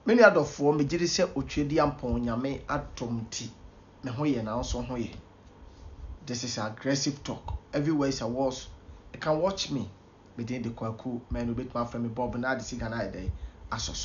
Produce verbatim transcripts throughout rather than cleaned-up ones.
many other form me jiri se otwedi ampon nyame atomti me ho ye na so ho ye. This is aggressive talk. Everywhere is a was. You can watch me. Me dey the kwaku man who bit my friend Bob na de siga na dey asoso.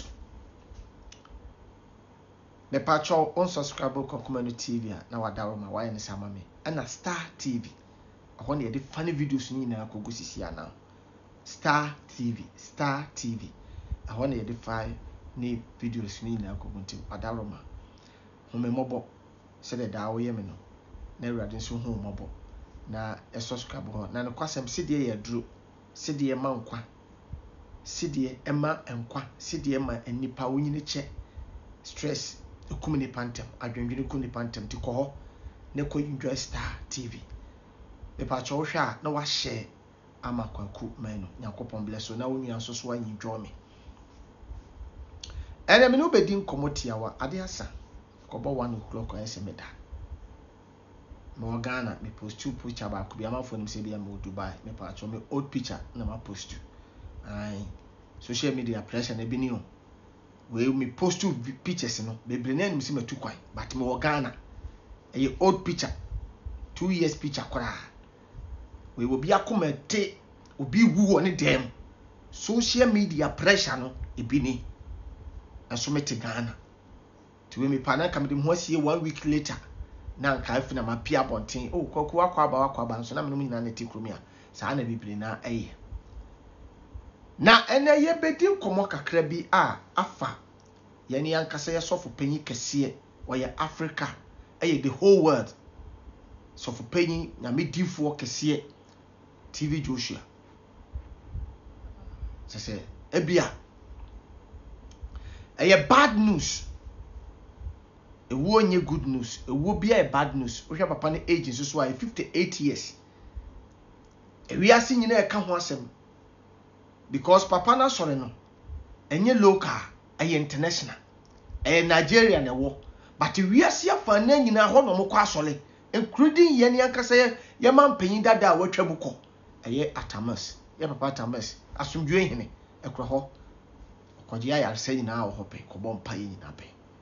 Me patcho unsubscribe ko community T V na wadawo ma why ne sama me. Na Star T V. Ahon ye dey funny videos ni na akogo sisi ana. Star T V, Star T V. Ahon ye dey fine ni videos ni na akogo ntim wadawo ma. Ho me mobo se de dawo ye me no. Na awurade nso hu mobo na e subscribe ho na ne kwasem sidie ye duro sidie ma nkwa sidie ema nkwa sidie ma anipa wonyine che stress ekumini pantem adwendwene kumini pantem ti ko ho ne ko enjoy Star T V me pa cho hwa na wa share ama kwaku man no yakopon bless so na wonua so so anyi enjoy me ene me no bedi nkomotia wa ade asa ko bo one o'clock o ese meda mo Ghana me post two picture ba ko bi ama phone se bia mo Dubai me pa cho me old picture na ma post ai social media pressure na bi ni o we me post two pictures no be bre na nim se matu kwai but mo Ghana e old picture two years picture kora we will be akomete obi wu oni dem social media pressure no e bi ni aso mete Ghana to we me pa na kam dem ho asie one week later na nka afi na mapia bonten oh kwaku akwa aba akwa aba nso na me no nyina na tikromia saa na bibire na eye na ene ye bedi komo kakra bi a afa ye ne yankasa ye sofo panyi kese oye Africa eye the whole world sofo panyi na medifo kese T V Joshua sese ebia eye bad news ewo nye good news ewo bia e bad news ohwe papa ne age so so fifty-eight years ewi ase nyina e ka ho asem because papa na sore no enye local aye international aye Nigeria na wo but ewi ase afa na nyina ho no mokọ asole including ye ne yankasa ye man panyin dada a watwa buko aye Atamas ye papa Atamas asomdwe hene ekro ho okoje ya yarse nyina wo hope ko bom pa ye nyina pe.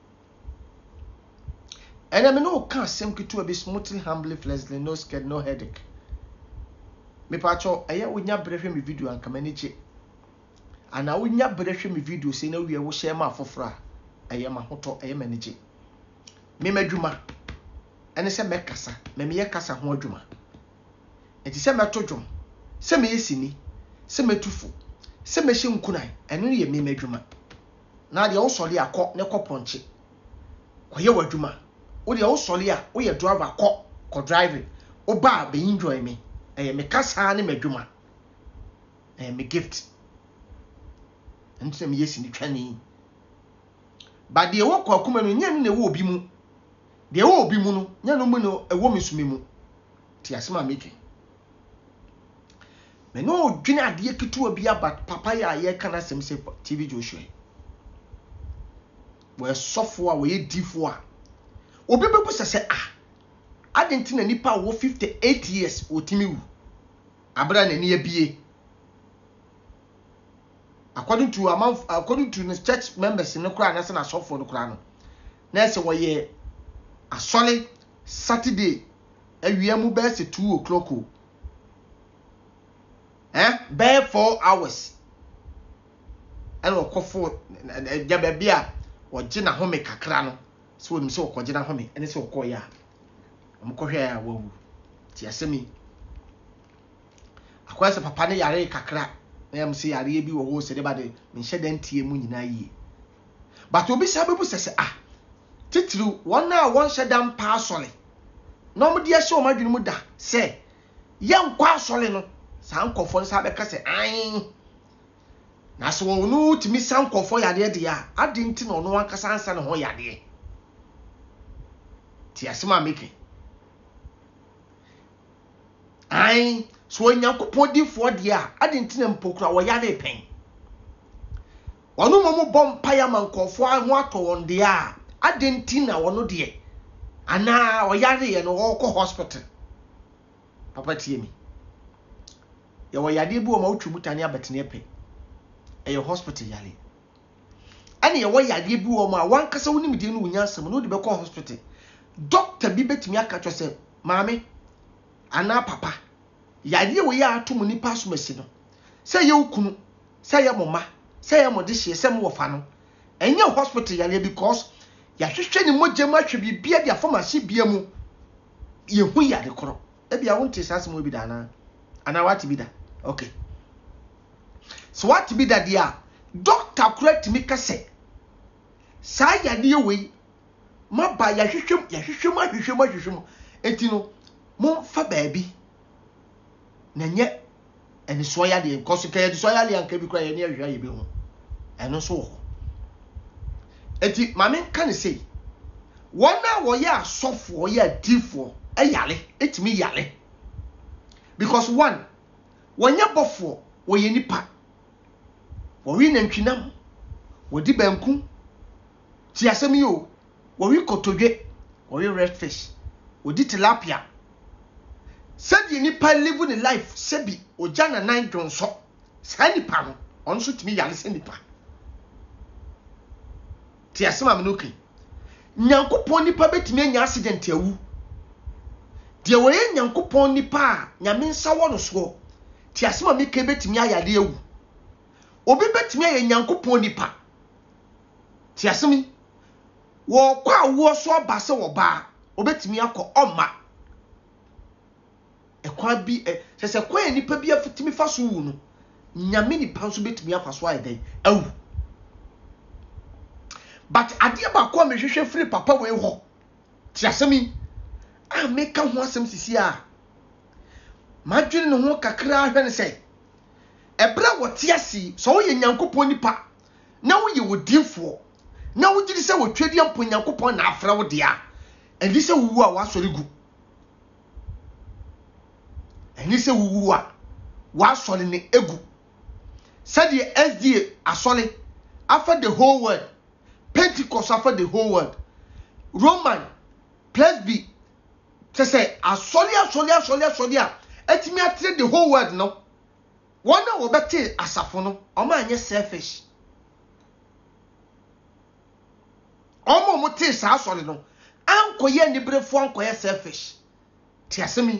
And I mean, no can't seem to be smoothly, humbly, fleshly, no scared, no headache. Me pacho, I would not break me video and community. And I would not break me video saying, no, we will share my for fra. I am a hoto, I am energy. Me meduma. And it's a mekasa, me me kasa hoduma. It is a metodrum. Se me sini, se me tufu, se me shim kunai, and only a me meduma. Now the also a cock, ne coponchi. Kwaye waduma. O de o sole a o ye driver ko ko driving o ba be enjoy me eh me kasa ne madwuma eh me gift ntse me yesi ni twani ba de wo ko akoma no nya no na wo obi mu de wo obi mu no nya no mu no e wo mesumi mu ti asema meke me no dwene ade ketu obi about papa ya ye kana sem se T V Joshua we sofo a we difo a obi bebu sese ah adentina nipa wo fifty-eight years otimi wu abra na ni abie according to amount according to the church members no kura na se na sofo no kura no na se wo ye asole Saturday awia mu be se two o'clock o eh be four hours eno okofo jabe bia wo gina home kakra no so nim se okogina home ene se okoya amkohwe ya wawu ti asemi akwase papa ne yare kakra na yam se yare bi wo ho se de bade menhye dan tie mu nyina yi but obi sa bebu sese ah titru wona won hye dan pa asole no mo de hye o madwene mu da se ye nkwa asole no sa nkofo no sa be ka se an na so wonu timi sa nkofo yare de ya ade nti no no ankasa ansa ne ho yare ti asema meke ai so nyankopon di fo de a ade ntina mpokura wo yare pen wono momo bom paya mankofo aho ato won de a ade ntina wono de ana wo yare ye no wo ko hospital papa tie mi ye wo yade bi wo ma utwu mutane abetene pe e ye hospital yare ane ye wo yade bi wo ma wan kasa wonim de no wunyasam no de be call hospital doctor bi betimi aka cho se maame ana papa yade wo ya atom ni pass machine no se ye okunu se ye moma se ye mode hye se mo wofa no enye hospital yale because ya hwehwe ni mogye ma hwe bibia dia pharmacy bia mu ye hu yade koro e bia wonte sase mo bi da na ana wati bi da okay so wati bi da dia doctor correct me ka se sa yade ye we ma ba ya hwehwem ya hwehwem ahwehwem ahwehwem enti no mo fa baabi na nye eni so yade because ka yade so yade anka bi kra ye ne ahwa ye bi ho eno so ho enti mame kan say wona wo ya asofo ya difo eyale etimi yale because one wonya bofo wo ye nipa wo wi nantwinam wo di banku ti asem yo wo wi kotodwe wo wi redfish wo di tilapia said nipa live in life sebi ojana nine dronso sa nipa no onso timi yale se nipa ti asem amenoki nyankopon nipa betimi anya accident awu de wo ye nyankopon nipa a nyame nsa wo no so ti asem ameka betimi ayade awu obi betimi aye nyankopon nipa ti asem wo kwa wo so abase wo ba obetimi akọ ọma ekwa bi se se kwa nipa bi afutimi fa so wu no nyame nipa so betimi afa so ayede awu but ade ba kwa me hwehwe free papa we ho ti asemi a meka ho asem sisi a madwene ne ho kakra hwe ne se ebra wote asi so wo ye nyankopon nipa na wo ye wodinfo na wo gidi se wo twedi ampo nyankopon na afra wo de a eni se wuwu a wasori gu eni se wuwu a wasori ne egu said the S D A asole after the whole world Pentecost after the whole world Roman Presby say say asole asole asole asole a etimi atre the whole world no one na obete asafo no o ma anye selfish omo mo te sa asole no ankoye ni brefo ankoye selfish ti asemi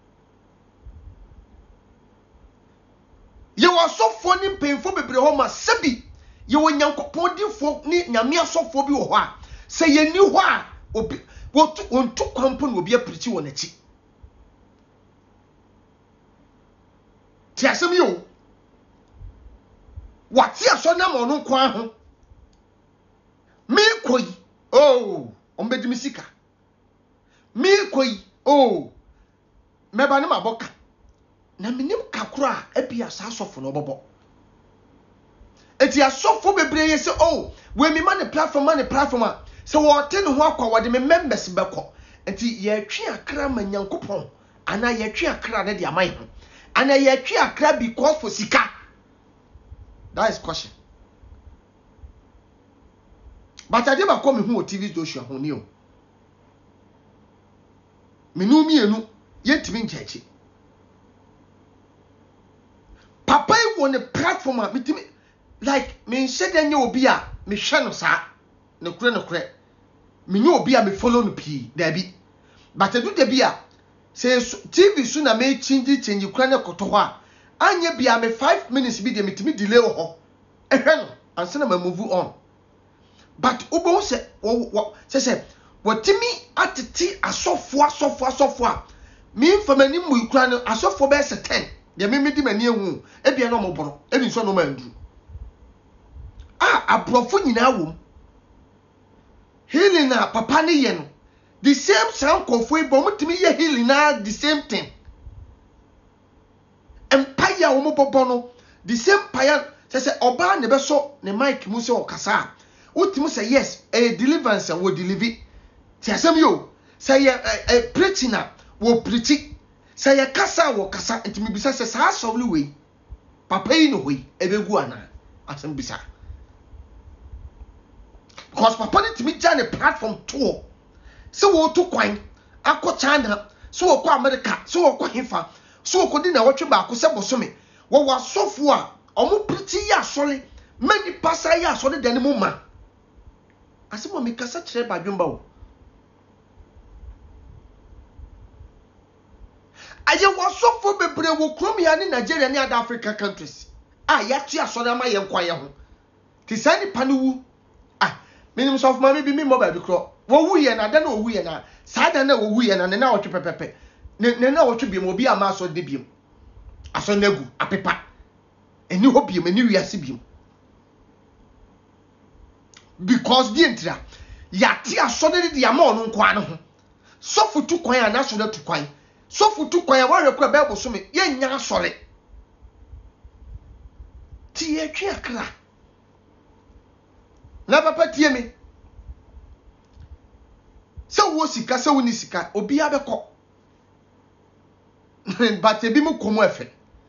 ye wa sofo ni penfo bebre ho ma sebi ye wo nyankopon difo ni nyame asofo bi wo ho a se ye ni ho a obi wo ontu kwampo na obi aprichi wo nachi ti asemi yo wati aso na mo no kwa ho mi koyi oh ombedi misika mi koyi oh meba ne maboka na minim kakura ebia sa asofo no bobo eti asofo bebre ye se oh we mi man platform man platform a se wo te ne ho akwa wo de me members beko eti ye twe akra manyankopon ana ye twe akra na de amai ho ana ye twe akra because for sika that is question but ade ba come hu o T V Joshua ho ni o menu mienu yentimi ncheche papa I won a platform a mitimi like me shede nye obi a me hwe no sa ne kure ne kure me nye obi a me follow no pi da bi but edu da bi a say T V su na me change change kure ne koto ho a anye bi a me five minutes bi de mitimi delay ho ehwe no anse na ma move on but obo se se se watimi atiti asofo asofo asofo a me famani mu ikura no asofo be se ten de me medi mani ehu e bia no moboro e bi so no mandu ah abrofo nyina wom healing na papa ne ye no the same sound kofo e bo mutimi ye healing na the same thing empire wo mobobo no the same paya se se oba ne be so ne mic mu se okasa utimi say yes a deliverance wo deliver ti asem yo say a preaching na wo preach say ya kasa wo kasa ntimi bisa say sa asowli we papa yi no hoyi ebegu ana asem bisa because papa ni timi ja ne platform to se wo to kwan akọ China se wo kọ America se wo kọ Hifa se wo kọ di na wotwe ba ko se bosome wo wasofo a omo preach ya asole many pastor ya asole de ne mu ma asemo me kasa kire ba dwomba wo aye wasofo bebre wo krom ya ni Nigeria ni other African countries ah ya tu asore ma ye nkwa ye ho ti sani panuwu ah minim sof ma bi mi mo ba bi kro wo wu ye na da na wo wu ye na sa da na wo wu ye na ne na wo pepepe ne na wo twe bi mo bi ama so de bi aso nagu apepa eni ho bi eni wiase bi because the entra ya ti aso de de ama onu nkwa no ho sofu tu kwan ana so na tu kwan sofu tu kwan ya wa rekwa bible so me ye nya asore ti ye twa kra na papa tie me so wo sika so woni sika obi abekọ but ebi mu komo efe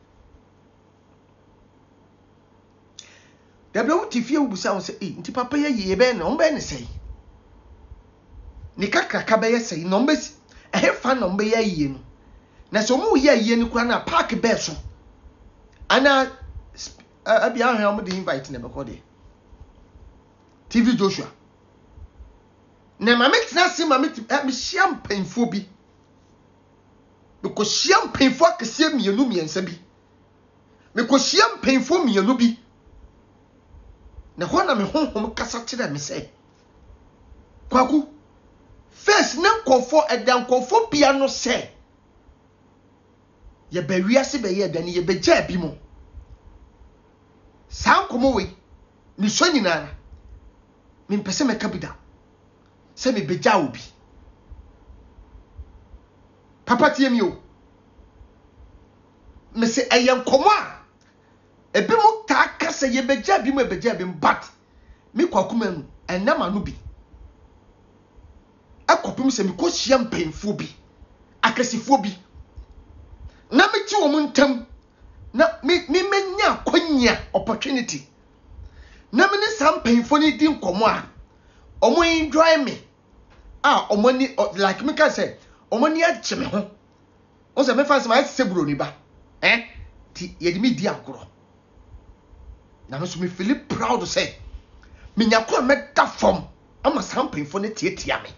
debra wo tifie wo busa wo se eh nti papa ye ye be na ombe ne sei ni kakraka be ye sei no ombe eh fa no ombe ye ye no na so mu ye ye ni kura na park be so ana abi ahwe o mu de invite na be ko de T V Joshua na mama tina se mama me hia mpanfo bi because hia mpanfo akese mienu miensa bi me ko hia mpanfo mienu bi na ho na me honhom kasa kire me se kwaku first na nkofo edan nkofo bia no se ye ba wiase be ye dan ye be ja bi mo san komo we ni so nyina me mpese me kabida se me beja obi papa tie mi o me se eyen komo a ebi mo ta kase ye beja bi mo beja bi but me kwakuma nu enama no bi akopim se me ko hia mpanfo bi akasifo bi na me ti wo mo ntam na me me menya kwanya opportunity na me ne sampanfo ni di nkomo a omo enjoy me ah omo ni like me can say omo ni ache me ho o se me fancy my seburo ni ba eh ti ye di me di agoro na no so me feel proud to say me nyako me da form ama sampanfo ne tietia me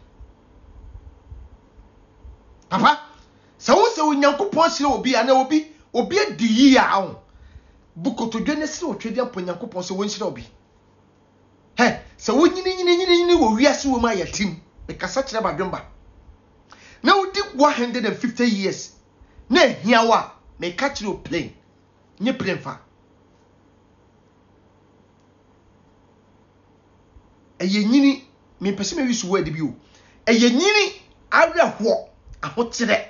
papa se wo se onyankopon sire obi ana obi obi adi yi a ho bukoto dwene sire otwedi ampo nyankopon se won sire obi he se wo nyini nyini nyini nyini wo wiase wo ma ya tim be kasa kire ba dwomba na odi one hundred fifty years na hiawa me ka kire o plane nye plane fa eye nyini me pese me wisu word bi o eye nyini awerho ahotire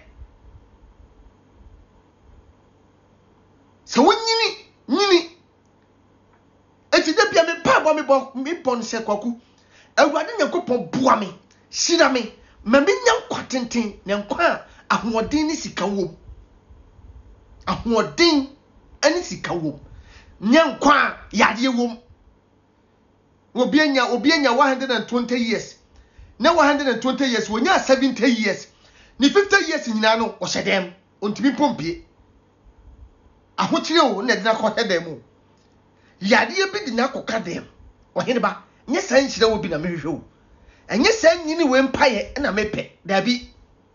se wo nyini nyini eti de bia me pa bo me bo me bon se kwaku awurade nyankopon boa me shira me ma me nyankwa tenten ne nkwa ahoɔden ne sika wom ahoɔden ani sika wom nyankwa yade wom obi anya obi anya one hundred twenty years na one hundred twenty years wonya seventy years ni fifty years nyina no o hyedem ontimi pompie ahokyire o na de na kɔ hedem o yade bi de na kɔ kadem o hene ba nye san hyire wo bi na mehwehwe o enye san nyini we mpaye na mepe dabi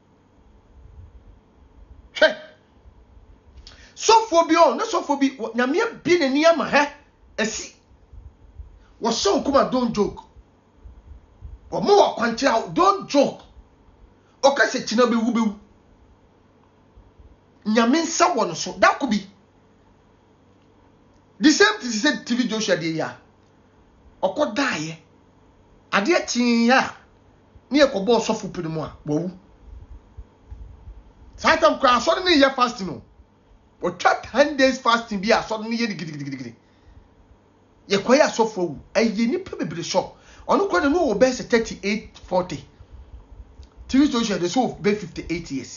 hwe sofo bi o na sofo bi nyame bi na ni ama ha asi wo so kuma don't joke wo mo wa kwantia don't joke o ka se china be wu be wu nyame nsa wo no so da ko bi the same thing said T V Joshua de ya okodaye ade atin ya ne ekobo sofo pedimu a wo wu satam kwa so ne ye fasting no o twa ten days fasting bi a so ne ye digidigidi ye kwaya sofo wu aye ni pe bebere so onu kwa no wo be thirty-eight forty T V Joshua de so be fifty-eight years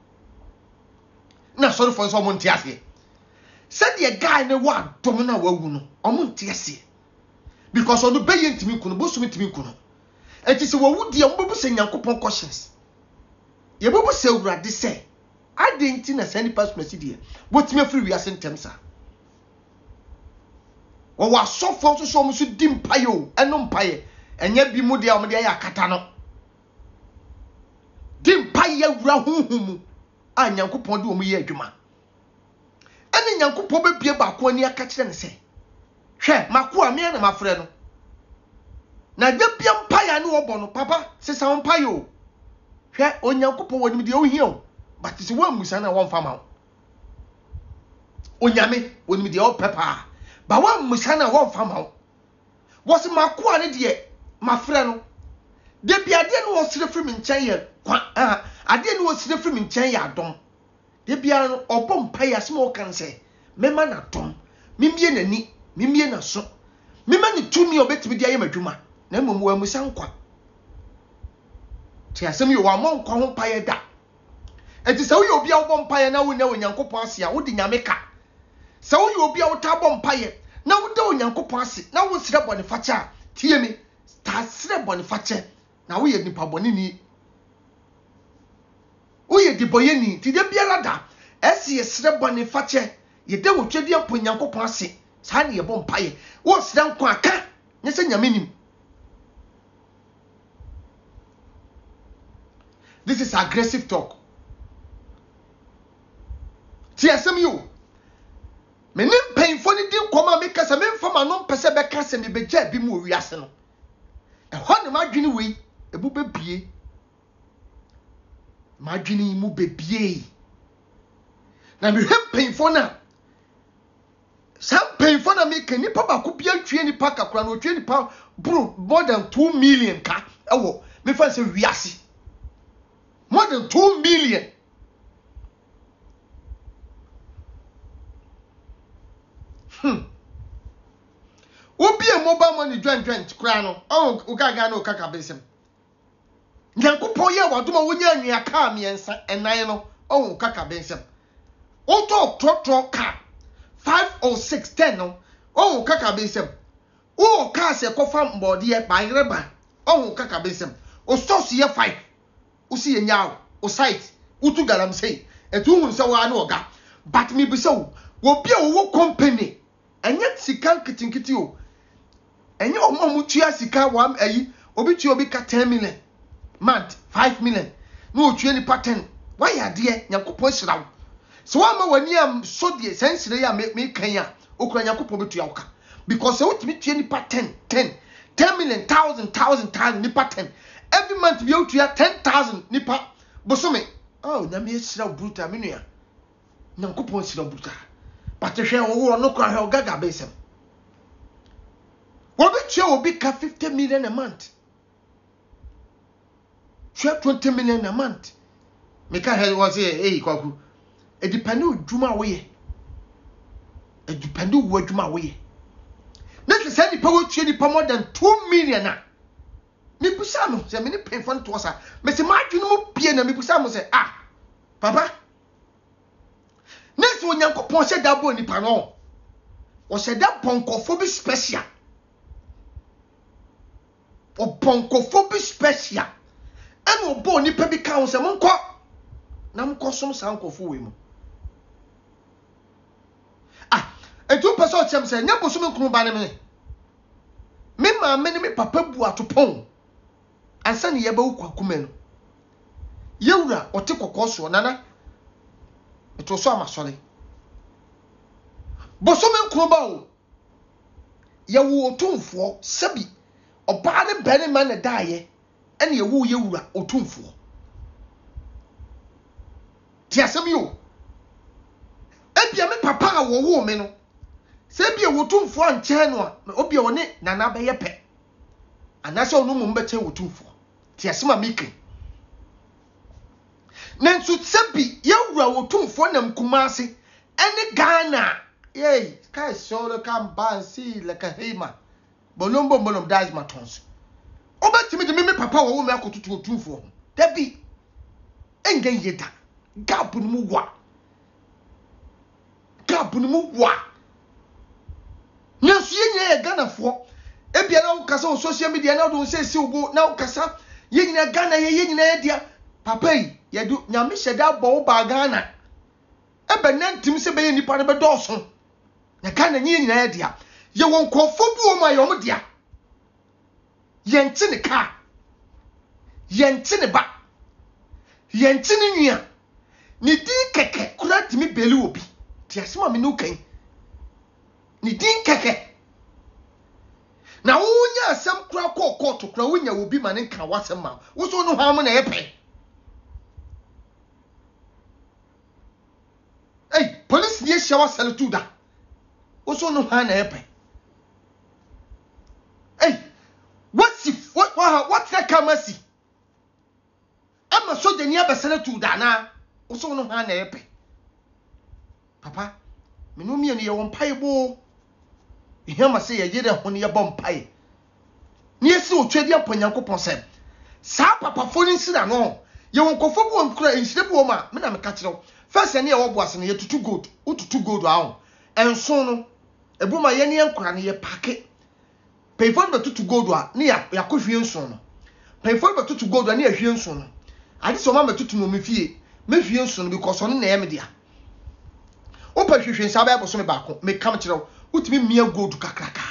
na sorry for so mo ntiase said the guy ne wa domina wa wu no omo ntiase because onu be ye ntimi kunu bo so ntimi kunu enti se wo wu de mo bu se nyankopon questions ye bo bu se urade se adenti na sani pass message bo timi free we asen temsa wo wa sofo so so mo so di mpaye o eno mpaye enye bi mu de omde ya kata no di mpa ye wura huhumu a Nyankopon de omu ye adwuma ene Nyankopon be bie ba ko ani aka kire ne se hwe makoa me na mafre no na de bia mpa ya ne obo no papa sesa mpa yo hwe Onyankopon wonim de ohia o but se wa musa na won fama onyame wonim de o pepa ba wa musa na won fama wo se makoa ne de mafre no de bia de no osire firi me nchen ye kwa ah ade no osire firi me nchen ye adom de bia no obo mpa ya se mo kan se mema na dom mimie nani mimie na so mema ni tumi obetimi de ayema dwuma na mmom wa musa nkwa ti asem yo wa mo nkwa ho mpa ye da enti se wo ye obi a wo mpa ye na wo na Onyankopon ase a wo di nyame ka se wo ye obi a wo ta bo mpa ye na wo da Onyankopon ase na wo sire bone facha tie mi ta sire bone facha na wo ye nipa bone ni wo ye di boye ni ti de biara da ese ye sire bone facha ye de wo twedi apo Nyankopon ase sa ne ye bo mpa ye wo sire nkwa aka nye se nyame nim. This is aggressive talk. Ti asem you. Me nim painful ni din koma me kasa me mfama no pese be kasa me be ja bi mu wiase no. E ho ne madwene wei e bu be bie. Madwene mu be bie. Na me hem painful na. Sam painful na me kan nipa ba ko bia twie nipa kakura no twie nipa bro more than two million ka. Ewo me fa se wiase. More than two million. Hmm. Obi a mobile money joint joint kura no. Oh, ugaga no kaka besem. Nyankopon ye wadoma wonya anua ka miensa enan no. Oh, kaka besem. Oto trotro ka five or six ten no. Oh, kaka besem. Oh, ka se kofa mbode ye bayereba. Oh, kaka besem. O stores ye five. Usi ye nyaw o site utu galam sei etu hun se wa na oga but me be so wo bia wo company enye sika nkitinkiti o enye omo mu tua sika wa ayi obi tua obi ka ten million month five million no o tua ni pattern why ade Nyankopon hirawo so wa ma wani am so de sensire ya me kan ya okura Nyankopon betua wo ka because e wotimi tua ni pattern ten ten million thousand thousand thousand ni pattern every month we out to ten thousand nipa bosome oh na me sira bruta menua Nyankopon sira bruta but hwe wo no kwa hwe gaga besem wo be tue obi ka fifty million a month twenty million a month me ka he was eh kwaku e depend on dwuma wo ye e depend on wo dwuma wo ye na se nipa wo tue nipa more than two million na me busa no se me ni penfon to osa me se ma adwunu mu pie na me busa mo se ah papa next Onyankopon se da bo nipa no o se da ponkofo special o ponkofo special e no bo nipa bi ka ho se mo nko na mo kosom sa nkofo we mu ah etu person chem se nya boso me kunu ba ne me me ma me ne me papa bu atopon ansa ne ye ba ukwakume no yewura ote kokoso nana eto so amasole boso me kunu ba o ye wo otumfo sabi oba ne bere ma ne daaye ene ye wo yewura otumfo ti asem yo ebia me papa a wo wo me no se bia wotumfo anche no a obi o ne nana ba ye pe anase onu mu mbete wotumfo ti asema mike nanso sebi yewura wotumfo nam kumase ene Ghana yey kai solo kan bansi le kahima bolombo bolom daz matons obetimi de me papa wo me akotutu wotumfo dabi engen yeda gap no mu wa gap no mu wa nyasu ye ye Ghana fo ebia na ukasa on social media na do say si ubo na ukasa ye nyina Ghana ye ye nyina ye dia papa yi ye do nyame hyeda bo ba Ghana ebe nantim se be ye nipa ne be doso na Ghana nye nyina ye dia ye won kofo bu o ma ye o dia yɛnte ne car yɛnte ne ba yɛnte ne nua ne din kɛkɛ kura timi beli obi ti asema me no kan ne din kɛkɛ na wonya asɛm kura kɔ kɔɔto kura wonya obi ma ne nka wasɛm ma wo so no hwam na yɛpɛ ei police nie hye wasɛle tu da wo so no hwan na yɛpɛ ei whatsi what what that kamasi ama so de nia besele tu da na wo so no hwan na yɛpɛ papa me no mie no ye won pai bo ihama se ye yere ho ne ye bom pai ne yesi otwadi aponyankopon se sa papa fo ni sira no ye won kofo bo nkura enhire bo ma me na me ka kire first ne ye wo boase ne ye tutu gold ututu gold aho enso no ebuma ye ne nkura ne ye pake payphone betutu gold a ne ya yakohwie nso no payphone betutu gold a ne ya hwie nso no ade so ma betutu no me fie me hwie nso no because ono na ye me dia opa hwehwe nsa ba eboso me baako me kam kire utimi mia gold kakraka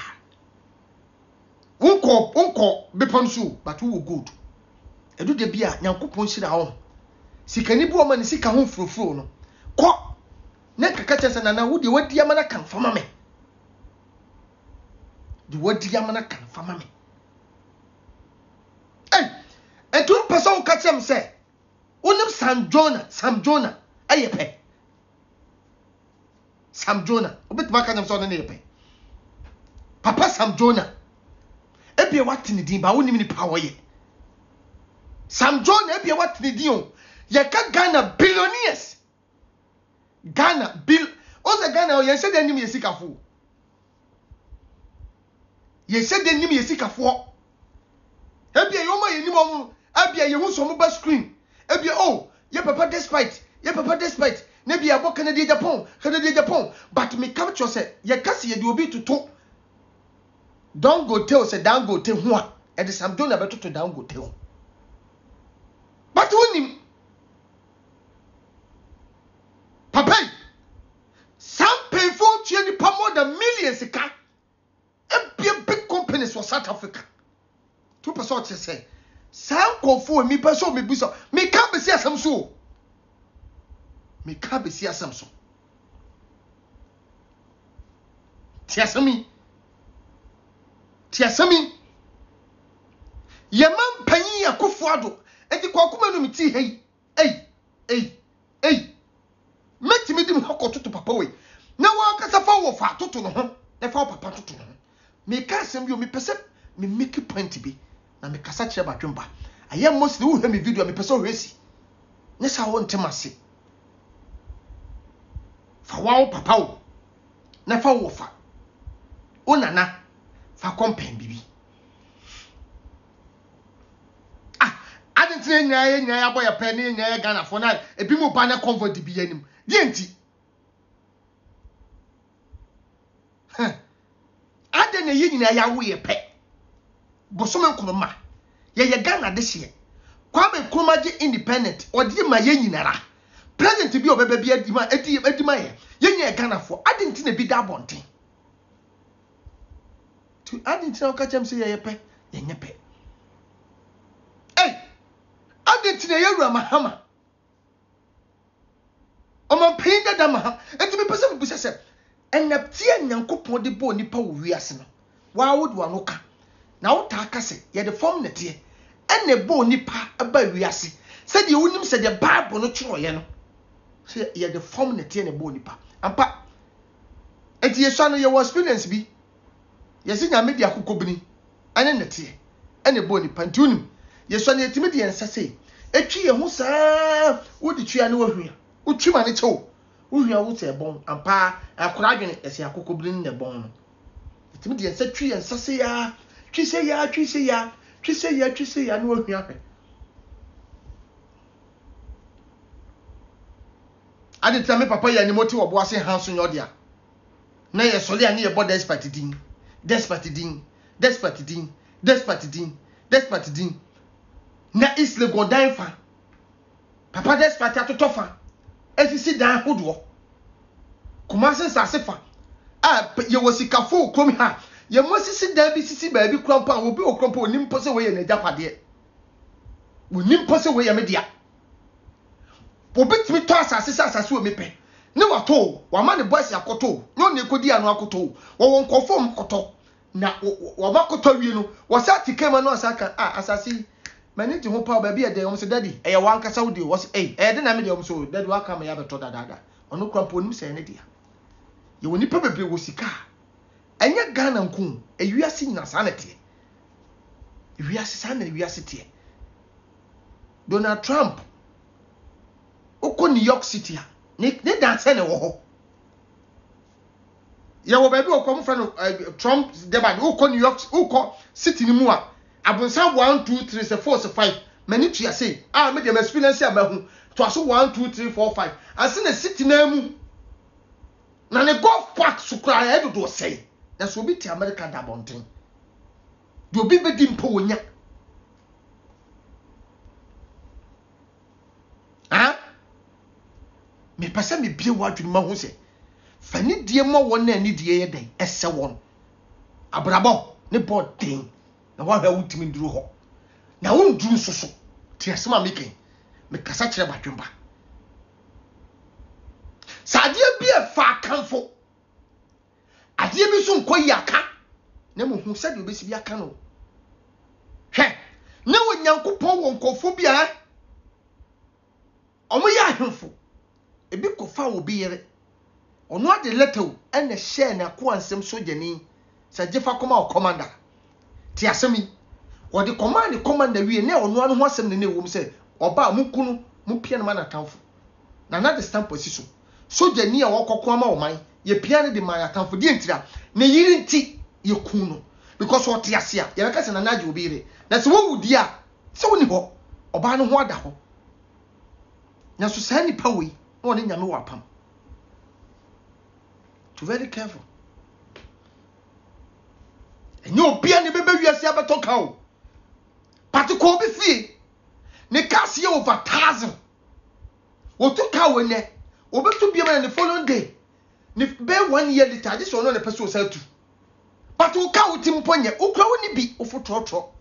unko unko bepon so but wo gold edu de bia nyankopon hira ho sikani bu o ma ne sika ho frofro no ko ne kaka chese na na wo de wadi amana kan fama me de wadi amana kan fama me eh etu pesa wo kachem se wonim Sam Jonah Sam Jonah ayepe Sam Jonah obet maka nyam so na yepe papa Sam Jonah ebia watini din ba wonim ni power ye Sam Jonah ebia watini din o ye ka Ghana billionaires Ghana bill oze Ghana o ye se de nim ye sikafo ye se de nim ye sikafo ebia yo ma ye nim o ebia ye hu so mo ba screen ebia oh ye papa despite ye papa despite na bia bo Canada Japan Canada Japan but me capture say ye kase ye de obi toto don't go tell say down go tell ho a e de Sam Jonah beto to down go tell but wonim papa some pay for twenty per more than millions ka e big big companies for South Africa two percent say some confo me person me buso me ka be see asam so me ka be see asam so ti asami ti asami yemam panyi akofo ado enti kwakoma no meti hei ei ei ei meti me dim hakoto to papa we na wa kasa fa wo fa toto no ho na fa papa toto no me ka asem bi o me pese me make point bi na me kasa kire batwemba ayem mostly wo hwe me video me pese o hwesi ne sa wo ntemase fa wa papa wo na fa wo fa o nana fa kompen bibi ah adentre nyaa nyaa ya boy pe ne nyaa Ghana fo na ebi mo ba na comfort bi yanim die enti ha ade ne yi nyina ya wo ye pe bosome nkroma ye ye Ghana de hye Kwame Nkrumah je independent odi ma ye nyinara president bi obeba bi adima edi adima ye ye nya Ghana fo ade nti na bi da bonten to ade nti na okachem se ye pe ye nye pe eh ade nti na ye wura mahama omo pinda da mahama enti me pese me busa se enaptie nyankopon de bo nipa wo wiase no wa wodu anoka na wo ta kase ye de form netie ene bo nipa aba wiase se de wonim se de bible no kiro ye no se ye de form netie ne bo nipa ampa enti ye so no ye was experience bi ye se nya media kokobini ane netie ene bo nipa nti wonim ye so no yetimi de ensase etwi ye hu saa wo di twia ne wo hwia wo twi ma ne chew wo hwia wo se bon ampa akora adwene ese akokobini ne bon no yetimi de ensase twi ensase ya twi se ya twi se ya twi se ya twi se ya ne wo hwia hwe ade tame papa ya ni moti wo bo ase hanso nyodia na ye sole ya ne ye bo despite din despite din despite din despite din despite din na isle godan fa papa despite atotofa efisi dan hodo kuma se sase fa a ye wosikafo krom ha ye mo sisi da bi sisi ba bi krampa obi o krampa onim pose we ye na japade onim pose we ye media obi timi to asase asase o mepe ne wato wa ma ne boys akoto no ne kodi anu akoto wo won kofom koto na wo ba koto wie no wo sa tikema no asaka ah asase mani ti ho pa ba bi e de o se daddy e ye wan kasa wo de wo se eh e de na me de o so daddy wa ka me ya beto dadaada ono krampa onim se ne dia ye woni pa bebre wo sika enya Ghana nku ewiase nyina sanete ewiase sanete ewiase tie Donald Trump oko New York City a ne ne dance ne wo ho ya wo ba bi okom fra no Trump debate oko New York oko city ni mu a abonsa one two three four five mani tua say ah me de experience a mahu to aso one two three four five ase na city na mu na ne golf park sukra ya do do say na so bi ti America da bonten do bi be di mpo wonya ah me pese me bie wadwini ma ho se fani die mo won na ni die ye den ese won abrabo ne bodin na wa ha wutimi nduru ho na won duru soso ti asema meken me kasa kire badwemba sadie bi e fa kanfo adie bi so nkoyi aka na mo hu sade obesi bi aka no hwe ne wo nyankopon won kofo bia omo ya ahemfo ebi kofa obi yere ono ade letter ene share na ko ansem sojani sa jefa koma o commander ti asemi wo de command commander wie ne ono anu ho asem ne ne wom se oba mukunu mu pia na mana tamfo na na de stamp position sojani a wo kokko ama o man ye pia ne de man atamfo di entira ne yiri nti ye kunu because what ti ase a ye beka se na naje obi yere na se wo wudi a se woni ho oba no ho ada ho na so sa ni pawe no ne nyame wapam to very careful enye obia ne bebe wiase abeto ka o pati ko bi fie ne kasi over one thousand o to ka we ne obeto bia na the following day ne be one year later just ono ne person sell to but o ka o tim ponye o kra woni bi o fototro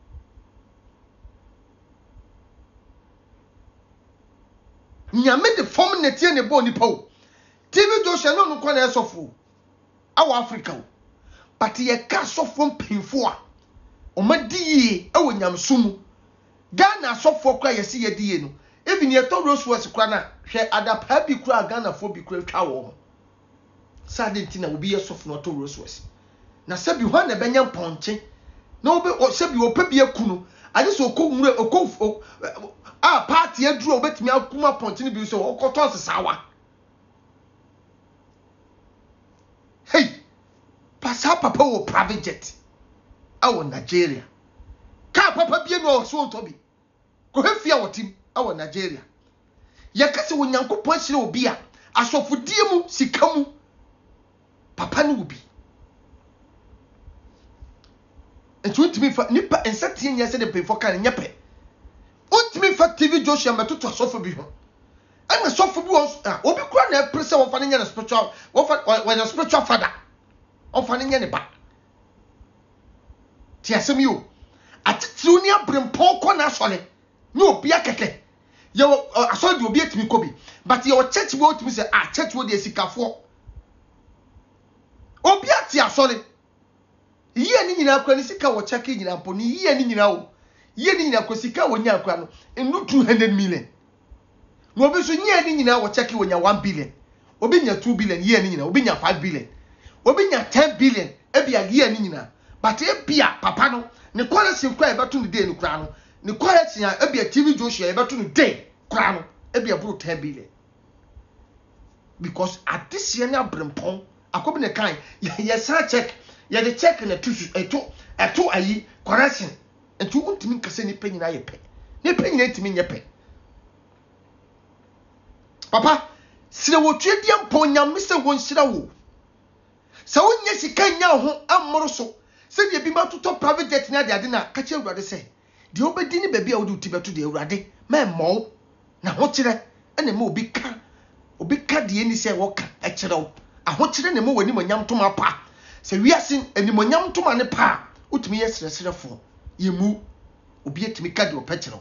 nyame de form ne tie ne bo ni pa o T V Joshua no no kwa na esofo awa Africa o but ye ka sofo mpinfo a o madi e wo nyamsumu Ghana sofo kwa yesi ye die no even ye to Rose West kwa na hwe adapa bi kura Ghana fo bi kura twa wo sadenti na obi ye sofo no to Rose West na sabi ho na benya ponche na obi sabi o pa bi akunu ade so okonwure okon a party aduro obetimi akuma ponche ni bi so okoto sesawa. Hey, pasa papa wo private jet awo Nigeria ka papa bie no so ntobi ko hefia wotim awo Nigeria ye kase wo nyankopon hire obi a asofodie mu sika mu papa no obi entu ntimi fa nipa ensatie nya se de pefo kan nyepe untimi fa T V Joshua metoto asofo bi ho and so for was obi kura na pressure of finding a spiritual when a spiritual father of finding any back. Tiasemu at Tunia Brimpon corner solid. No be a keke. You I saw you be at me Kobe, but your church wrote me say, ah, church would yes, for Obiatia solid. Ye ni na kwanisika wo chaki nyina mpo ni ye ni nyina wo. Ye ni nyina kwasika wo nya kwa no enu two hundred million. No be so nya ni nyina wo cheki wonya one billion. Obi nya two billion ye ni nyina, obi nya five billion. Obi nya ten billion e bia ye ni nyina. But e bia papa no ne kwara sin kwa e beto no day no kra no. Ne kwara sin e bia T V Joshua e beto no day kra no e bia bro ten billion. Because at this year na brempon akobi ne kan ye sa check ye the check na tusu eto eto ayi correction. Entu untimi nkase ni pe nyina ye pe. Ni pe nyina ntimi nye pe. Papa, sire wo twedie mpo nyame se won sira wo. Se wonye sika nya ho amoro so. Se de bi ma toto private jet na de ade na ka che awurade se. De obedi ni baby a wo de utibeto de awurade, ma mo na ho kire ene ma obi ka. Obi ka de ni se wo ka e kire wo. Aho kire ne mo wani manyam to ma pa. se wiase animonyam to mane pa utumi yesresrefo yemu obi etimi ka de opekero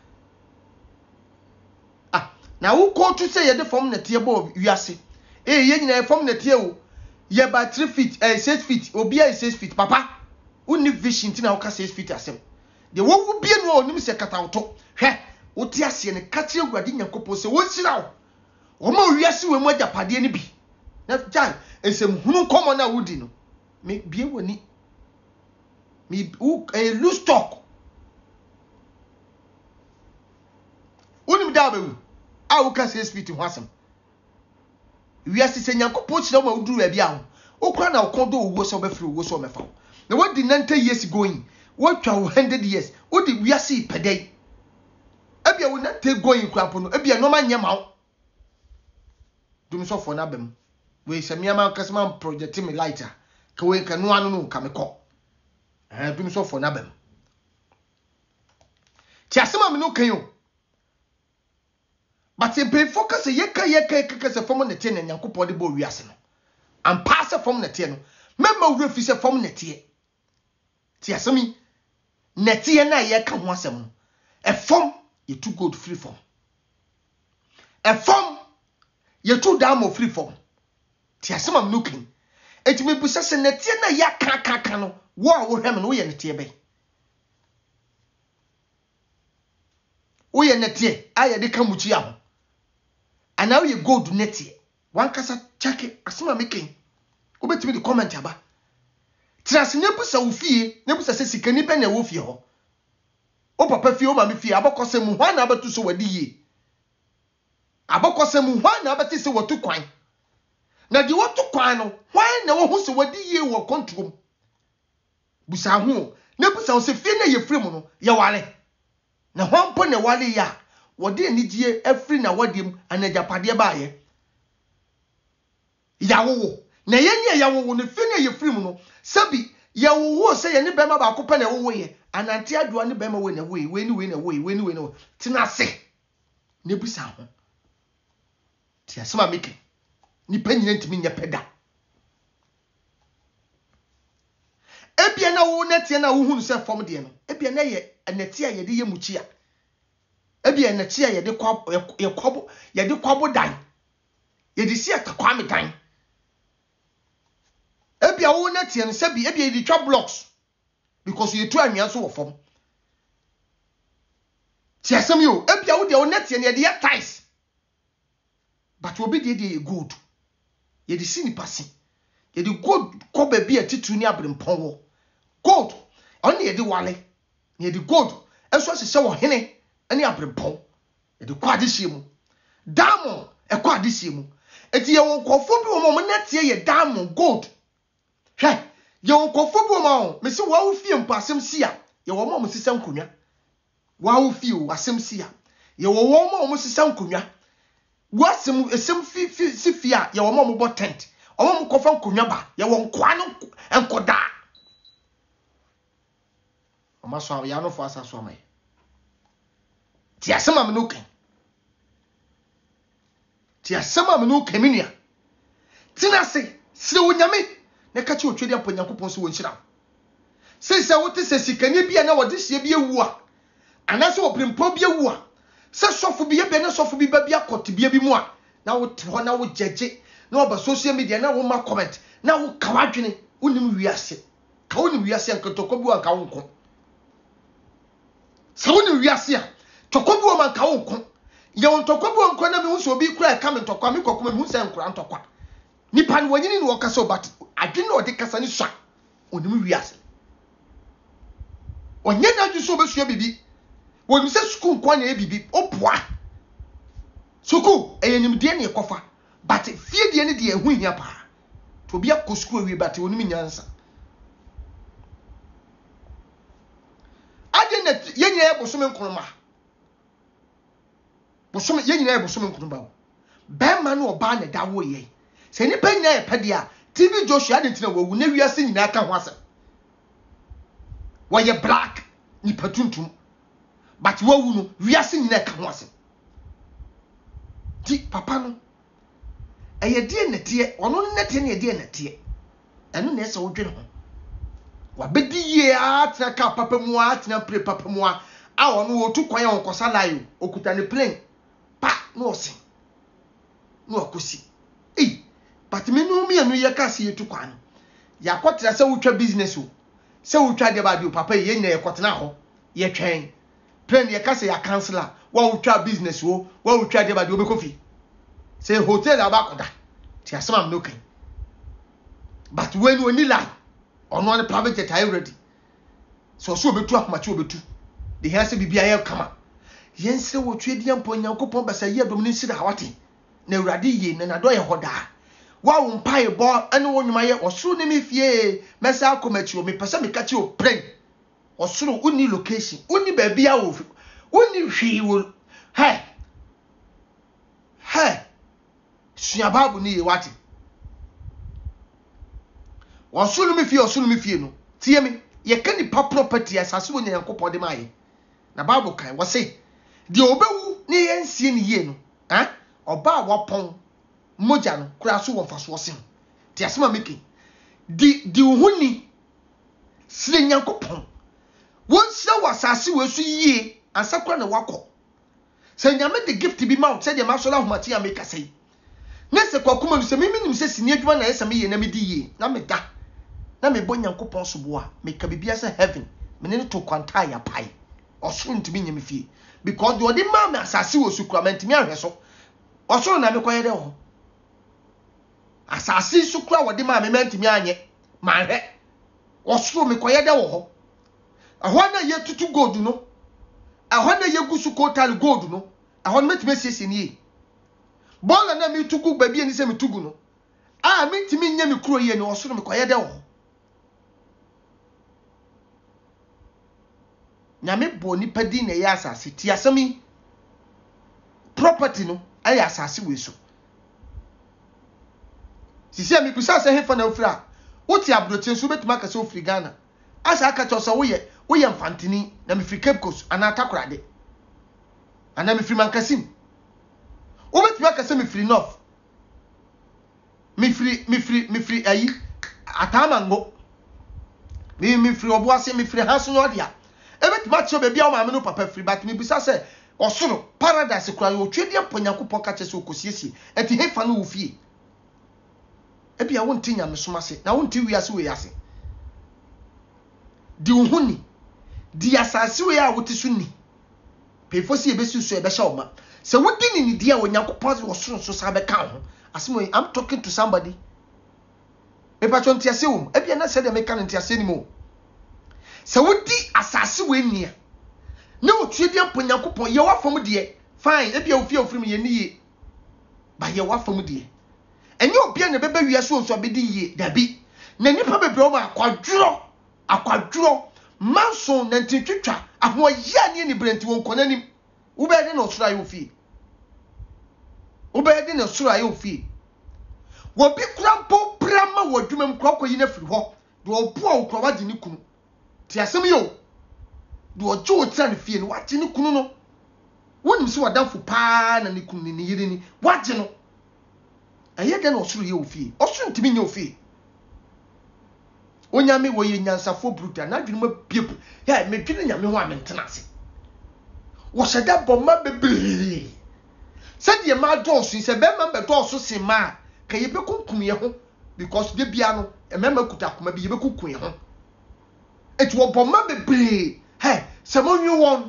ah na wo ko to say ye de form na tie bo wiase eh ye nyina form na tie o ye ba three feet eh six feet obi a six feet papa uni vision ti na wo ka six feet asem de wo wo bie no onim se katawoto hwe wo ti ase ne ka kire Awurade Nyankopɔn se wo sira wo wo ma wiase we mu agapade ne bi na jai esem hunu komo na wudi no me bie woni me u eh lose talk unim da bawu a wo ka six feet ho asem wiase se Nyankopɔn kire wo ma wuduru bia ho okura na okodo owo so befiri owo so mefa na wodi ninety years going what twa one hundred years wodi wiase pedai ebia wo na te going kwapo no ebia no ma nyema wo dum so for na bem we se miama kasema project me lighter ka we ka no anu no ka me ko eh dum so for na bem ti asema me no kan yo but e be focus ye ka ye ka ka se form na tie na Nyankopɔn de bo wiase no am pass form na tie no memma wo refi se form na tie ti asemi na tie na ye ka ho asem no e form ye too good free form e form ye too down free form ti asema me no kan enti me busa se na tie na ya ka ka ka no wo a wo hwem no wo ye na tie be wo ye na tie aye de ka muchi aho ana wo ye gold na tie wan kasa chake asema me kan wo betimi de comment aba trase ne busa wo fie ne busa se sikani pe na wo fie ho o papa fie o ma me fie abokose mu hwan na abatu so wadi ye abokose mu hwan na abati se wotu kwan na di wotu kwan no hwan na wo hu se wadi ye wo kontrom busa ho ne busa wo se fie na ye frem no ye wale na hwan po na wale ya wode anigye afri na wadem anajapade ba ye yawo na yenye yawo no fie na ye frem no sabi yawo se ye ne bema ba ko pa na wo ye anante adoa ne bema we na we we ni we na we we ni we na tina se ne busa ho ti asema meke ni panyina ntimi nya peda ebia na wo netie na wo hunu se fom de no ebia na ye netie ye de ye muchia ebia netie ye de kwa ye kwabo ye de kwabo dan ye de si atakwa me dan ebia wo netie no se bi ebia ye de twa blocks because you two anwan so wo fom ti asem yo ebia wo de wo netie ne de ye ties but obi de de good ye de sini pasi ye de good ko ba bi atitu ni abrempon wo good on ye de wale ye de good eso se se wo hene ani abrempon ye de kwa de hie diamond e kwa de hie mu eti ye wo nkofo bi wo mo netie ye diamond good he ye wo nkofo bi wo mo me se wo fie mpasem sia ye wo mo mo sisa nkonwa wo fie wo asem sia ye wo wo mo mo sisa nkonwa wasem esem fi fi sifia ye wo mo bo tent o mo kofa nkonwa ba ye wo nkwa no enkoda o ma so ya no fo asa so mai ti asema me no kan ti asema me no kan minia tina se se wonyame ne ka che otwedi ampo Nyankopon so wonhyira se se wote se sikani bia na wode hie bia wu a ana se obrempo bia wu a se sofo bia be na sofo bi ba bia kote bia bi mu a na wo te ho na wo jeje na oba social media na wo ma comment na wo kawadwene unim wiase ka unim wiase ankotoko bi anka wo nko se unim wiase a toko bi wo anka wo nko ye won toko bi wo nko na me hu so obi kura ka me toko me kokoma me hu se nkura ntokwa nipa no wanyini no wokasa but adwene no de kasa ni so unim wiase onye na adwu so obesua bibi wonu se school kwa na ebibi opoa school eyenim de na ekofa but fie de ne de ehu hia pa to bia ko school wi but wonu nyansa ade na yenyina e bosome nkroma bosome yenyina e bosome nkroma ba ma na oba na dawo ye se ni pa nyina e pade a T V Joshua de ntina wawu na wiase nyina ka ho asa waye black ni patuntum but wawu no wiase nyina ka ho asa ti papa no eye die nete ono nete ne die nete eno na ese wo dwene ho wa bedi ye atena ka papa mu atena pre papa mu a ono wo tu kwan on kosa layo okuta ne plane pa no osi no akosi eh but me no me anu ye ka se yetu kwan ya kwotira se wotwa business o se wotwa de ba bi papa ye nya ye kwotena ho ye twen plane ye ka se ya cancel wa wotwa business o wa wotwa de ba de obekofi se hotel abakoda ti asema no kan but when we ni lie ono on private jet are ready so so obetu akoma che obetu the hair say bibia ye kama yense wo twedi ampo nyankopon basa ye dom ni sira hawate na urade ye na nado ye hoda wa wo mpae bo ene wo nwuma ye osuru ni mefie mesa akomachi o me pesa me kachi o pren osuru uni location uni ba bia wo uni hwi wo he he suababu ni ye wate osuru mefie osuru mefie no tie me ye ka ni pa property asase wo nyankopon de maye na Bible kan wo say de obewu ne yensie ne ye no ha oba wapon moja no kura so wo faso se ti asema meki di di uhuni sire nyankopon won sire wasase we so yie ansakwa na wakọ se nyame de gift bi ma se de ma so la homati ameka sei ne se kwakuma no se mimi nim se sini adwuma na yesa me ye na me di yie na me da na me bo nyankopon so bo a me ka bibia se heaven me ne to kwanta ya pai osoro ntimi nyame fie because the odi ma me asase wo su kura mentimi ahwe so osoro na me koye de ho asase su kura wodi ma me mentimi anye ma hwe osoro me koye de ho ahwa na ye tutu gold no ahwa na ye gusu kotal gold no ahwa na metime siesie ni bola na me tugu ba bia ni se me tugu no a mentimi nya me kuro ye ni osoro me koye de ho nyame bo ni padi na ya asase ti asemi property no ayi asase we so sisi ami busa se hefa na ofira woti abrotin so betuma ka se ofiri Ghana asa aka cho so wo ye wo ye mfantini na me free Cape Coast ana atakorade ana me free Mankasim wo betuma ka se me free North me free me free me free ayi Atamango me me free Obuase me free Haso Yodia ebet match be bia o ma me no papa free but me bisa say osoro paradise kura yo twedi amponyankopon ka chese okosiesie enti hefa no wo fie ebia won tinya me soma se na won ti wiase we yase di uhuni di asase we a wote so ni pefo si ebesu so ebe sha oma se wodi ni ni dia onyankopon osoro so sa be ka ho asemo I'm talking to somebody epa chonti ase wo ebia na se de me ka nti ase ni mo se wodi asase we nia ne otwedi amponyankopon ye wafom de fine ebia ofie ofrim ye niye ba ye wafom de enye obia ne beba wiase onso abedi ye dabi na nipa bebre o ma akwadworo akwadworo manso na ntitwitwa aho ya ne ni brenti won konanim wo be de no sura ye ofie wo be de no sura ye ofie wo bi krampo prama wo dwumam kroko yi na firi ho de opo o krowa di ni kunu ti asem yo de ojo otira ne fie no wagye ne kunu no wonim se wadanfo pa na ne kunu ne yiri ni wagye no eye de na osuru ye ofie osuru ntimi nya ofie onyame wo ye nyansafo bruta na dwene ma biebu ya me dwene nyame ho amentena ase wo sheda bomma bebre se de ma dosu se be ma be dosu se ma ka ye be kunkum ye ho because de bia no e mema kuta koma bi ye be kunkum ye ho eti wo bomma bebre he se monyu won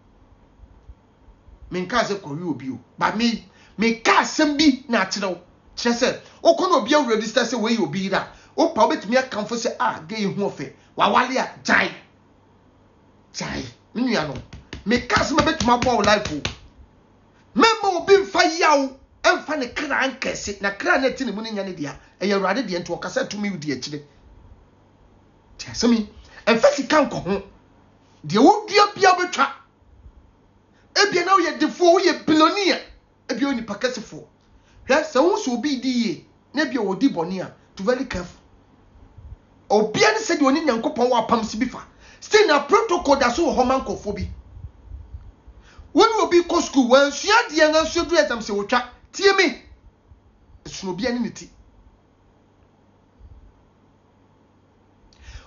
men ka se ko wi obi o ba me me ka sem bi na akyerɛw kyerɛ sɛ okono obi a register se we obi da o pa obetumi akamfo se ah ge hu ofe wa wale a jai jai menua no me ka se mabetumi abo life o memo obi mfa yaw emfa ne kra ankese na kra na ti ne mu ne nya ne dia e ya urade de ento o kasa tumi udi akyire ti asemi emfa sika nko ho de wo dua bia betwa ebia na wo ye defo wo ye billionaire ebia oni pakasefo hwe se wo so obi di ye na bia wo di boni a to very careful obia ne se de oni nyankopon wa pam si bi fa still na protocol da so ho mankofo bi woni obi ko school wan sua de na so du exam se wotwa tie me so obi ani ne ti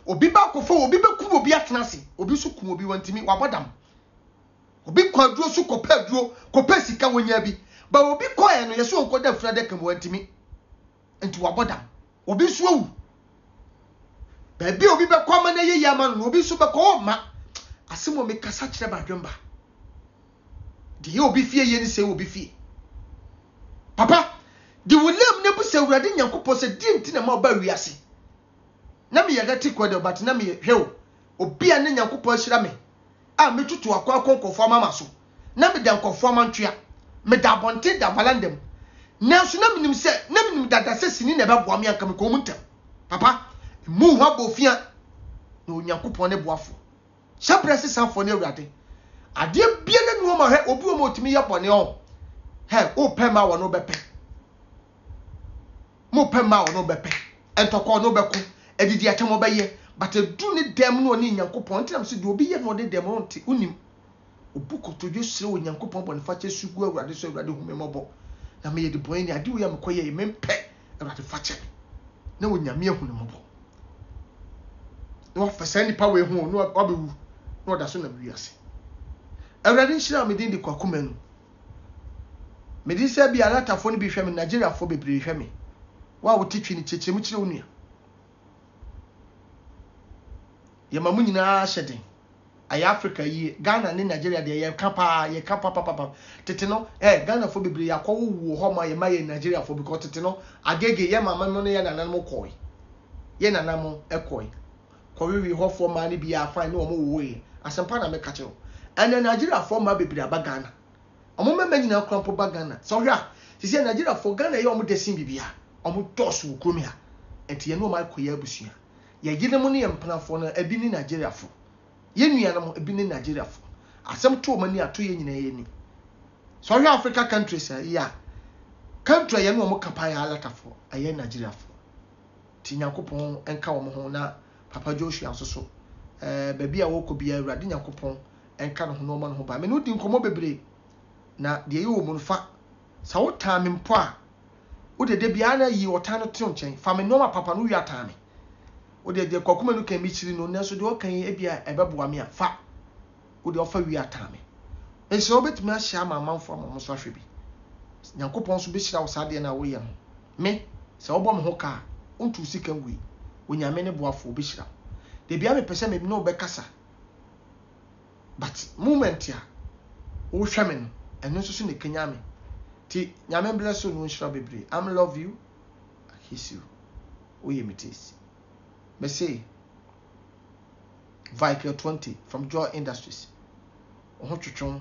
obi ba kofo obi be kum obi atena ase obi so kum obi wantimi wabodam obi kwaduro so kopa duro kopa sika wonya bi ba obi koye no yeso onkoda fura de kam wantimi enti wabodam obi so awu ba bi obi be kwama na yeyi ama no obi so be ko ma asemo me kasa kire ba dwemba de ye obi fie ye ni se obi fie papa de wolem ne bu se awurade nyankopɔ se di enti na ma ba wiase na me yada tikwa but na me hwew obi a ne nyankopɔ ahyira me a me tutu akwa akonkofo mama so na me dan kofo amantwea me da bonte da balandem na so na menim se na menim dada se sini na be boa me anka me ko muntam papa mu ho abofia na onyankopɔ ne boafo shaprese sanfo ne awurade ade bia ne no ma hwe obi o ma otimi ye bone o he o pema wo no bepe mo pema wo no bepe entoko no beko edidi atemo baye but edu ne dem no ni nyankopon ntinam se de obi ye no de dem no nti unim obukoto dwesire wo nyankopon bone fache sugu awurade so awurade humemobɔ na me ye de boy ni ade wo ya mekoye me mpe awurade fache na wo nyame ehunumobɔ no afasa ni power hu no abewu no da so na wiase awurade nhyira me din de kwakoma nu me di se bia alatafo no bi hwɛ me Nigeria fo bebre hwɛ me wa wo titwi ni cheche mu kire onua ye mamu nyina hyeden ay Africa yi Ghana ne Nigeria de ye kapa ye kapa papa papa tete no eh Ghana fo bebre yakwo wo ho ma ye ma ye Nigeria fo because tete no agege ye mama no ye nanan mo koi ye nanan mo ekoi kowiwi ho fo ma ne bia fine no mo wo ye asempa na me ka kire and Nigeria fo ma bebre aba Ghana omo mema nyina krampo ba Ghana so hwa sisi Nigeria fo Ghana ye omo desin bibia omo tosu ukromi ha enti ye no ma koya abusua ye gide mu ne yempanafo na abi ni Nigeria fo ye nua na mo abi ni Nigeria fo asem to mani ato ye nyina ye ni so hwa Africa countries ya country ye no mo kapa ya alatafo aye Nigeria fo ti Nyankopon enka wo mo ho na Papa Joshua soso eh baby a wo ko bia awurade Nyankopon enka no ho no ma no ho ba me no di nkomo bebre na de ye wo mu fa sa wo ta me mpo a wo de de bia na yi wo ta no to nchen fa me no ma papa no wi ata me wo de de kokoma no kan mi chiri no na so de wo kan e bia e beboa me a fa wo de ofa wi ata me enso wo betumi a hia ma amanfo amamo so ahwe bi Nyankopon so be hira wo sa de na wo ye no me se wo bɔ me ho ka untu sika ngui onyame ne boafo be hira de bia me pese me no be kasa but moment ya wo hwɛ me no eno so so ne kanya me ti nyame bless you no hira bebre I'm love you I kiss you o ye metis me say Vehicle twenty from Joy Industries o ho twetwon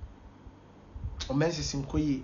o mensesim koyi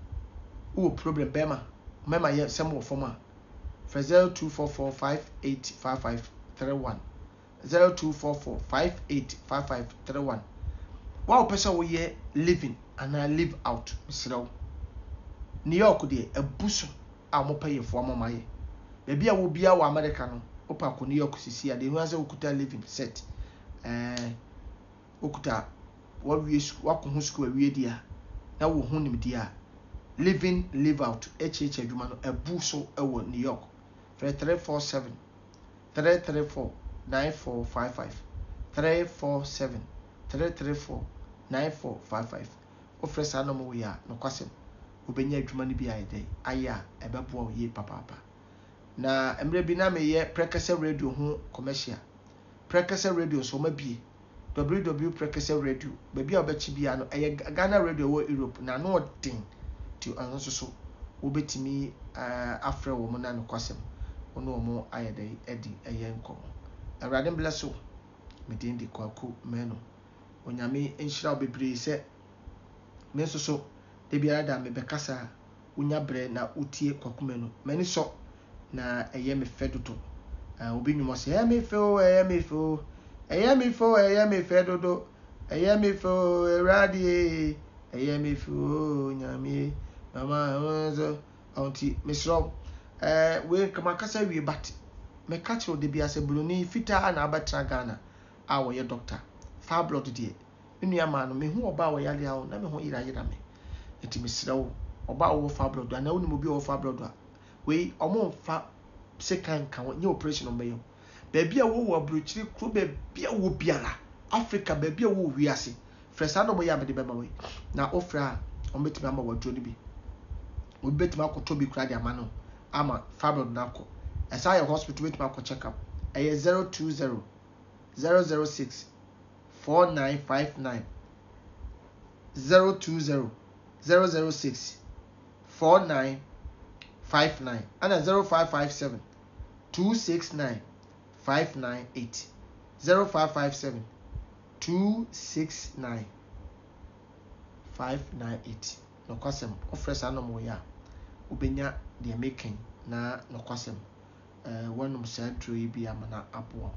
o problem bema mema ye sem wo forma for zero two four four five eight five five three one zero two four four five eight five five three one wow person wo ye living and I live out misraw New York de abuso a mo paye fo amama ye bia wo bia wo America no opa ko New York sisi ade no ase okuta living set eh okuta wa wie wa ko hu school wie dia na wo hu nim dia living live out H H adwuma no abuso ewo New York for three four seven three three four nine four five five three four seven three three four nine four five five ofresa no mo ya no kwasem obenya adwuma no bi ayede aya ebebo wo ye papa papa na emre bi na me ye Prekese radio ho commercial Prekese radio so ma bi w w w dot prekese radio ba bia obachi bia no eye Ghana radio wo Europe na no odin ti anso so obetimi uh, afre wo mo na no kwasem ono mo ayede edi eye nko awurade bless you medin di kwaku meno onyame enhira obebre se me so so de biara da me bekasa unya bre na utie kwaku meno mani so na eye me fedodo uh, obi nwumo se eye me fe o eye me fe o eye me fe o eye me fedodo eye me fe o eradi eye me fe o nyame mama ozo onti misro eh we kama kasa wie bat me catch de bia se bloni fita na abatra Ghana a wo ye doctor fa blood de nua ma no me hu oba wo yale awo na me hu ira yira me enti misra wo oba wo fa blood na wo ni mo bi wo fa blood a we omo fa second kan nye operation on meyo baabi a wo wo abrochiri kro baabi a wo biara Africa baabi a wo wiase frɛ saa no mo ya me de bɛma we na ofra o metimi ama waduro ni bi o betimi akoto bi kra de ama no ama fabro na akọ esa ya hospital betimi akọ check up eye zero two zero zero zero six four nine five nine zero two zero zero zero six four nine five nine and zero five five seven two six nine five nine eight zero five five seven two six nine five nine eight no kwasem ofres anom ya obenya de making na no kwasem eh wanum centro yi bia mana apo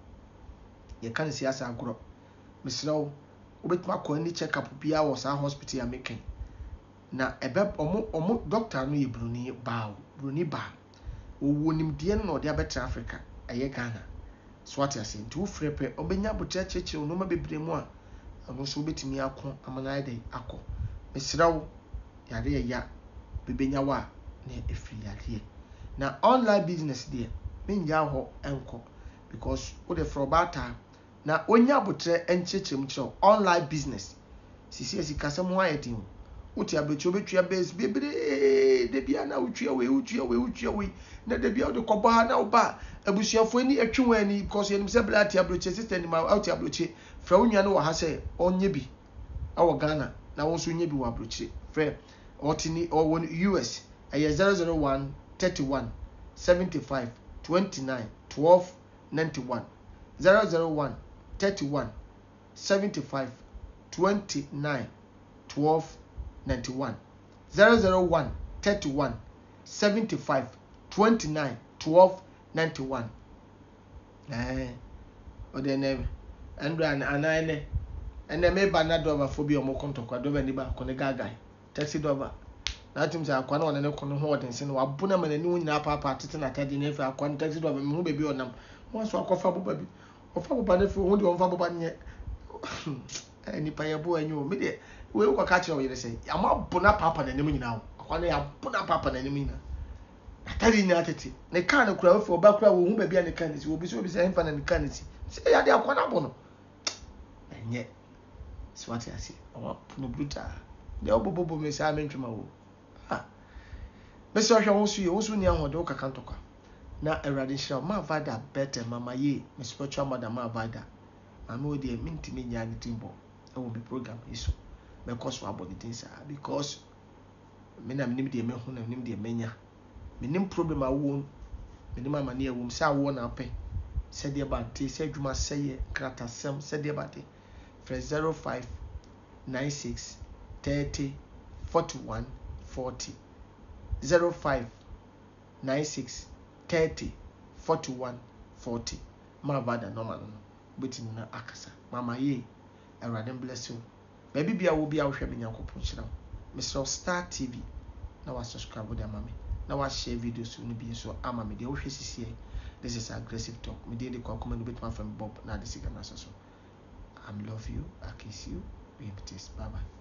ye kan siasa agro misrawo obetuma ko ani check up bia wo sa hospital ya making na ebe omo omo doctor no ye bruni ba bruni ba wo nim de no de abetra Africa eye Ghana so what ase nti wo frepe obenya botre cheche no ma bebre mu a ono so betimi akọ amana ide akọ misrawo yare ya bebenya wa na efiri yare na online business there menja ho enko because wo de frobata na onya botre enchechem kire online business sisi esi kasem ho ayedin uti abecho betua base bebre de bia na utua we utua we utua we na de bia de kobo ha na oba abusuafo ni atwe ani because yenim se blati abroche sister ni ma out abroche fra onua no wo ha se onye bi awo Ghana na wo so onye bi wo abroche fra otini or won U S aye zero zero one thirty-one seventy-five twenty-nine twelve ninety-one zero zero one thirty-one seventy-five twenty-nine twelve ninety-one zero zero one thirty-one seventy-five twenty-nine twelve ninety-one eh odene andra anane ene me ba na driver fo bi o mo kontokwa driver ni ba ko ne gaga taxi driver na tim sa akwa na one ne kono ho oden se no abuna ma nani nyina papa tete na tade ne fa akwa ne taxi driver me hu bebi onam mo so akofa boba bi ofa boba ne fi hu de onfa boba nye eni pa ye bo anyo me de we ko ka kire o yere se ama buna papa na nim nyina akwa ne ya buna papa na nim nyina atari ni atete ne ka ne kura ofa oba kura wo hu bebi ne ka ne si obi so obi se enfa na ne ka ne si se ya de akwa na bo no enye swati asi ama no bruta de obobobo me sa mentwema wo ha me so hwe wo so ye wo so ni ahode wo kaka ntokwa na erade shira ma vada better mama ye me spiritual mother ma vada mama o de mintimi nya ni timbo e wo be program iso me koso abodi tinsa because me na menim de me hu na menim de menya menim problem awo menim amane ya wo sa wo na ape se de ba te se adwuma seye kratasem se de ba te for zero five nine six thirty forty-one forty zero five nine six thirty forty-one forty ma vada normal no betin na akasa mama ye erade bless you baby bia wo bia wo hwe me nyankopon kira Mister Star T V na wa subscribe with mama na wa share videos no bi so ama me de wo hwe sisi this is aggressive talk me de de kwa comment bit man from Bob na de siga na so I love you, I kiss you, we have bye bye.